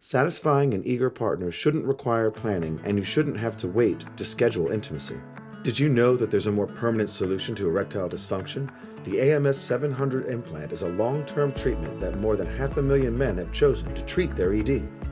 Satisfying and eager partners shouldn't require planning, and you shouldn't have to wait to schedule intimacy. Did you know that there's a more permanent solution to erectile dysfunction? The AMS 700 implant is a long-term treatment that more than 500,000 men have chosen to treat their ED.